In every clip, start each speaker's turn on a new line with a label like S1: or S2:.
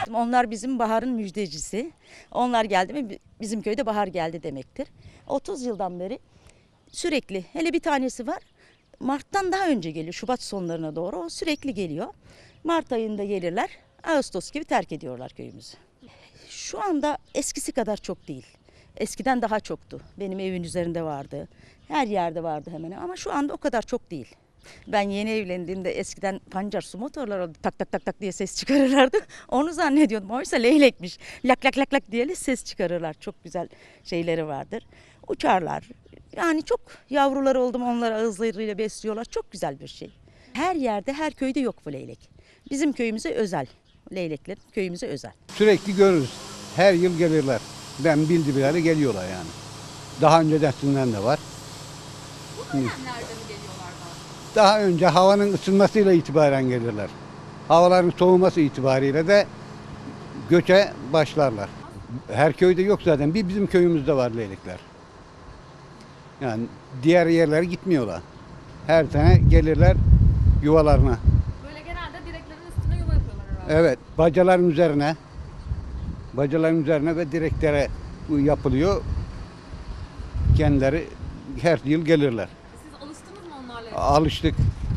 S1: Onlar bizim baharın müjdecisi. Onlar geldi mi bizim köyde bahar geldi demektir. 30 yıldan beri sürekli, hele bir tanesi var. Mart'tan daha önce geliyor. Şubat sonlarına doğru o sürekli geliyor. Mart ayında gelirler. Ağustos gibi terk ediyorlar köyümüzü. Şu anda eskisi kadar çok değil. Eskiden daha çoktu. Benim evin üzerinde vardı. Her yerde vardı hemen ama şu anda o kadar çok değil. Ben yeni evlendiğimde eskiden pancar su motorları tak tak tak tak diye ses çıkarırlardı. Onu zannediyordum. Oysa leylekmiş. Lak lak lak lak diye ses çıkarırlar. Çok güzel şeyleri vardır. Uçarlar. Yani çok yavruları oldum, onları ağızlarıyla besliyorlar. Çok güzel bir şey. Her yerde, her köyde yok bu leylek. Bizim köyümüze özel. Leylekler köyümüze özel.
S2: Sürekli görürüz. Her yıl gelirler. Ben bildiğim bileli geliyorlar yani. Daha öncesinden de var.
S3: Bu dönemlerde mi geliyorlar
S2: Daha önce havanın ısınmasıyla itibaren gelirler. Havaların soğuması itibariyle de göçe başlarlar. Her köyde yok zaten. Bir bizim köyümüzde var leylekler. Yani diğer yerlere gitmiyorlar. Her sene gelirler yuvalarına.
S3: Böyle genelde direklerin üstüne yuva yapıyorlar herhalde.
S2: Evet, bacaların üzerine. Bacaların üzerine ve direklere yapılıyor. Kendileri her yıl gelirler.
S3: Siz alıştınız mı onlarla?
S2: Alıştık.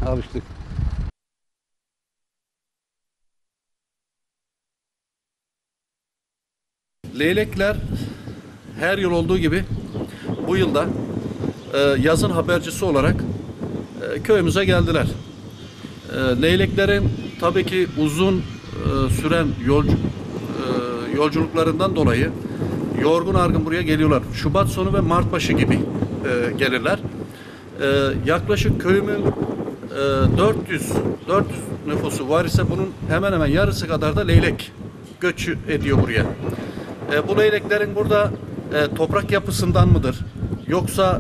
S4: Leylekler her yıl olduğu gibi bu yılda yazın habercisi olarak köyümüze geldiler. Leyleklerin tabii ki uzun süren yolculuklarından dolayı yorgun argın buraya geliyorlar. Şubat sonu ve Mart başı gibi gelirler. Yaklaşık köyümün 400 nüfusu var ise bunun hemen hemen yarısı kadar da leylek göç ediyor buraya. Bu leyleklerin burada toprak yapısından mıdır? Yoksa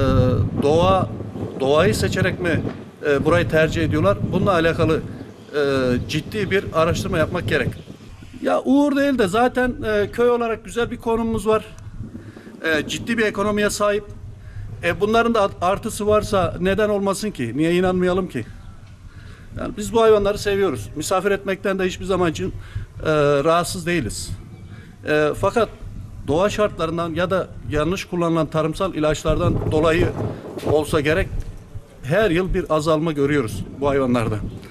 S4: doğayı seçerek mi burayı tercih ediyorlar? Bununla alakalı ciddi bir araştırma yapmak gerek. Ya Uğur değil de zaten köy olarak güzel bir konumumuz var. Ciddi bir ekonomiye sahip. Bunların da artısı varsa neden olmasın ki? Niye inanmayalım ki? Yani biz bu hayvanları seviyoruz. Misafir etmekten de hiçbir zaman için rahatsız değiliz. Fakat doğa şartlarından ya da yanlış kullanılan tarımsal ilaçlardan dolayı olsa gerek her yıl bir azalma görüyoruz bu hayvanlarda.